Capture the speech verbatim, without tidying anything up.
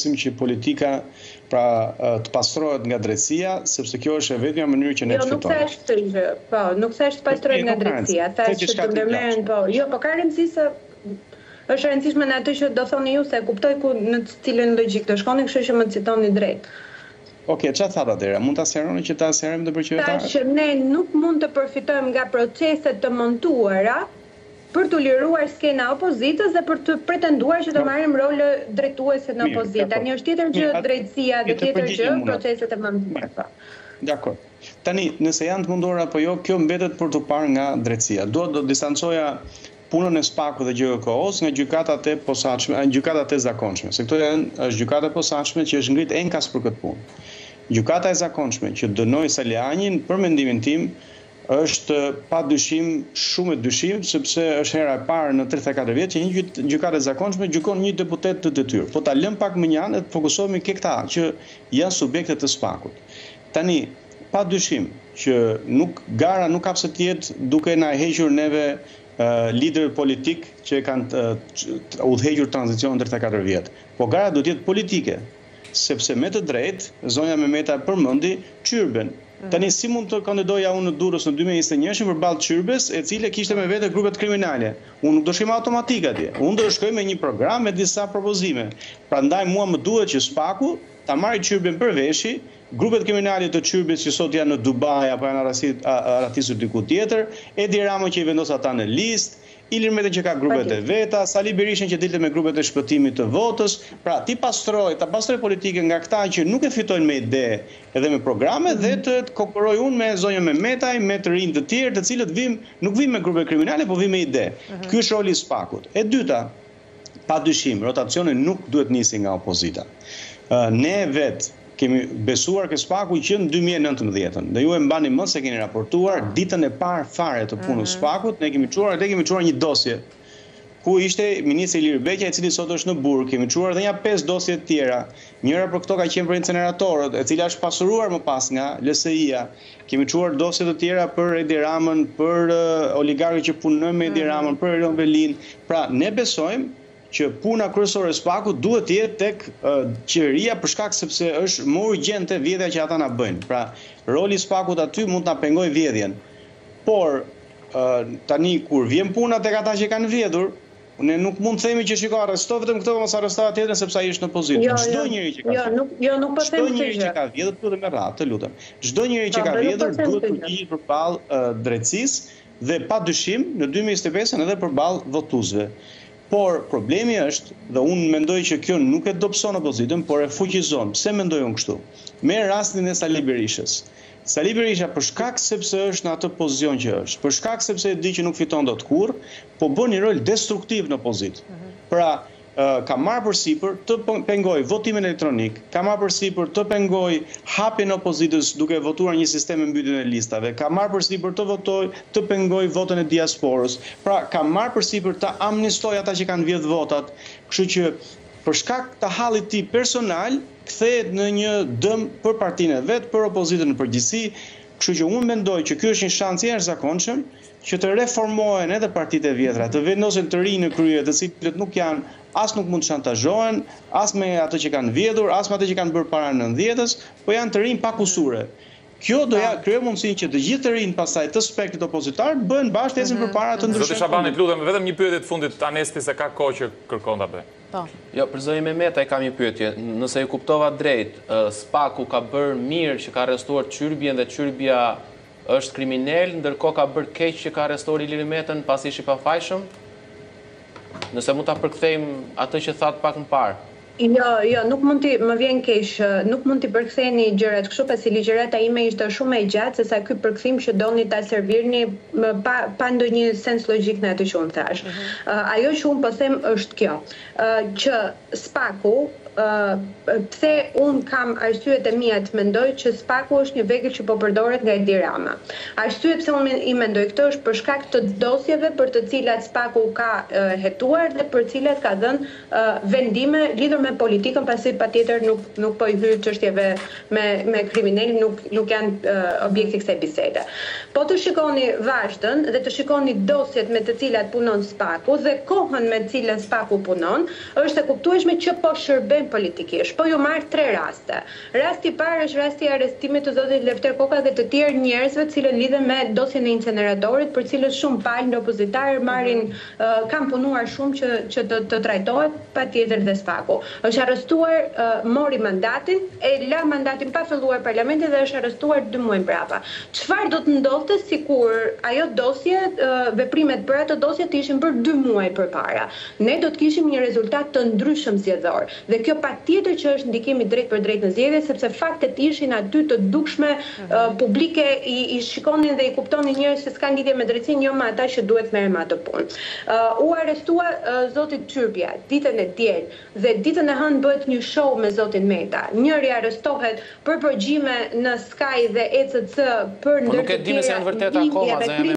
që politika pra të pastrohet nga drejtësia, sepse kjo është e vetmja mënyrë që ne të fitojmë. Jo, nuk thash këtë gjë, po, nuk thash të pastrohet nga drejtësia, thash që të ndërmerren, po, jo, po ka rëndësi se është e rëndësishme në atë që do thoni ju se kuptoj ku në cilën logjik do shkoni, kështu që më citoni drejt. Oke, që thatë atëra? Mund të aseroni që të aserojmë të përqytetarë? Ta që ne nuk mund të përfitojmë nga proceset të montuara për të liruar skena opozitës dhe për të pretenduar që të marrim role drejtuese në opozitë. Një është tjetër gjë drejtësia dhe tjetër gjë proceset e montuara. Dakor. Tani, nëse janë të munduar apo jo, kjo mbetet për të parë nga drejtësia. Duhet të distancoja punën e SPAK-ut dhe G K O-s nga gjykatat e posaçme, gjykatat e zakonshme. Se këto janë është gjykata e posaçme që është ngrit enkas për këtë punë. Gjykata e zakonshme që dënoi Salianin, për mendimin tim, është pa dyshim shumë e dyshim, sepse është hera e parë në tridhjetë e katër vjet që një gjykatë e zakonshme gjykon një deputet të detyrë. Po ta lëm pak më njanë dhe të fokusohemi ke këta që janë subjekte të SPAK-ut. Tani, pa dyshim që nuk gara nuk ka pse të jetë duke na hequr neve Uh, lider politik që kanë uh, udhëhequr tranzicionin tridhjetë e katër vjet. Po gara do të jetë politike, sepse me të drejtë zonja Memeta përmendi Çyrbën. Tani si mund të kandidoja unë në Durrës në dy mijë e njëzet e një përballë Çyrbës, e cila kishte me vete grupet kriminale. Unë nuk do shkoj automatik atje. Unë do shkoj me një program me disa propozime. Prandaj mua më duhet që SPAK-u ta marrë Çyrbën për veshi. Grupet kriminale të Çyrbës që sot janë në Dubai apo janë ratisur diku tjetër, Edi Rama që i vendos ata në listë, Ilir Meta që ka grupet e veta, Sali Berishën që dilte me grupet e shpëtimit të votës, pra ti pastroj, ta pastroj politike nga këta që nuk e fitojnë me ide edhe me programe dhe të konkurroj unë me zonjën Memetaj, me të rinj të tjerë, të cilët vim, nuk vim me grupe kriminale, po vim me ide. Ky është roli i SPAK-ut. E dyta, pa dyshim, rotacioni nuk duhet nisi nga opozita. Ne vetë kemi besuar ke SPAK-u që në dy mijë e nëntëmbëdhjetë. Dhe ju e mbani mend se keni raportuar ditën e parë fare të punës SPAK-ut, ne kemi çuar dhe kemi çuar një dosje ku ishte ministri Ilir Beqja, i cili sot është në Burg. Kemi çuar edhe një pesë dosje të tjera. Njëra për këto ka qenë për inceneratorët, e cila është pasuruar më pas nga L S I-a. Kemi çuar dosje të tjera për Edi Ramën, për uh, oligarkët që punojnë me Edi Ramën, për Erion Velin. Pra, ne besojmë që puna kryesore e SPAK-ut duhet të jetë tek uh, qeveria për shkak sepse është më urgjente vjedhja që ata na bëjnë. Pra, roli i SPAK-ut aty mund ta pengojë vjedhjen. Por uh, tani kur vjen puna tek ata që kanë vjedhur, ne nuk mund të themi që shiko arresto vetëm këtë mos arresto tjetrin sepse ai është në pozitë. Çdo njeri që ka Jo, nuk jo nuk po them këtë gjë. Çdo njeri që ka vjedhur duhet me radhë, të lutem. Çdo njeri që ka vjedhur duhet të përgjigjet përballë uh, drejtësisë dhe pa dyshim në dy mijë e njëzet e pesë edhe përballë votuesve. Por problemi është, dhe unë mendoj që kjo nuk e dobëson opozitën, por e fuqizon. Pse mendoj unë kështu? Me rastin e Sali Berishës. Sali Berisha për shkak sepse është në atë pozicion që është, për shkak sepse e di që nuk fiton dot kurrë, po bën një rol destruktiv në opozitë. Pra, ka marrë përsipër të pengoj votimin elektronik, ka marrë përsipër të pengoj hapjen e opozitës duke votuar një sistem me mbytjen e listave, ka marrë përsipër të votoj të pengoj votën e diasporës. Pra, ka marrë përsipër të amnistoj ata që kanë vjedh votat. Kështu që për shkak të hallit tij personal kthehet në një dëm për partinë e vet, për opozitën në përgjithësi. Kështu që unë mendoj që ky është një shans i jashtëzakonshëm që të reformohen edhe partitë e vjetra, të vendosen të rinj në krye, të cilët nuk janë, as nuk mund të shantazhohen, as me ato që kanë vjedhur, as me ato që kanë bërë para nëntëdhjetës, po janë të rinj pa kusure. Kjo do ja krijojë mundësinë që të gjithë të rinj pastaj të spektrit opozitar bëhen bashkë ecën përpara të ndryshimit. Zoti Shabani, lutem vetëm një pyetje të fundit Anesti se ka kohë që kërkon ta bëj. Po. Jo, për zonjën Memeta e kam një pyetje. Nëse e kuptova drejt, SPAK-u ka bërë mirë që ka arrestuar Çyrbjen dhe Çyrbja është kriminal, ndërkohë ka bërë keq që ka arrestuar Ilir Metën pasi ishi pafajshëm? Nëse mund ta përkthejmë atë që thatë pak më parë. Jo, jo, nuk mund t'i më vjen keq, nuk mund t'i përktheni gjërat kështu, pasi ligjërata ime ishte shumë e gjatë, sesa ky përkthim që doni ta servirni pa pa ndonjë sens logjik në atë që unë thash. Uh, ajo që unë po them është kjo, uh, që SPAK-u Uh, pse unë kam arsyet e mia të mendoj që SPAK-u është një vegël që po përdoret nga Edi Rama. Arsyet pse unë i mendoj këtë është për shkak të dosjeve për të cilat SPAK-u ka uh, hetuar dhe për të cilat ka dhënë uh, vendime lidhur me politikën, pasi patjetër nuk nuk po i hyr çështjeve me me kriminal, nuk nuk janë uh, objekti i kësaj bisede. Po të shikoni vazhdën dhe të shikoni dosjet me të cilat punon SPAK-u dhe kohën me të cilën SPAK-u punon, është e kuptueshme që po shërben del politikisht, po ju marr tre raste. Rasti i parë është rasti i arrestimit të zotit Lefter Koka dhe të tjerë njerëzve të cilët lidhen me dosjen e inceneratorit, për cilët shumë palë opozitarë marrin uh, kanë punuar shumë që që të, të trajtohet, patjetër dhe spaku. Është arrestuar, uh, mori mandatin, e la mandatin pa filluar parlamenti dhe është arrestuar dy muaj mbrapa. Çfarë do të ndodhte sikur ajo dosje, uh, veprimet për atë dosje të ishin për dy muaj përpara? Ne do të kishim një rezultat të ndryshëm zgjedhor. Dhe kjo patjetër që është ndikimi drejt për drejt në zgjedhje, sepse faktet ishin aty të dukshme, uh, publike, i, i shikonin dhe i kuptonin njerëz që s'kan lidhje me drejtsinë, jo me ata që duhet merren me atë punë. Uh, u arrestua uh, zoti Çyrpia ditën e diel dhe ditën e hënë bëhet një show me zotin Meta. Njëri arrestohet për përgjime në Sky dhe E C C për ndërtyrje. Po nuk e di nëse janë vërtet akoma,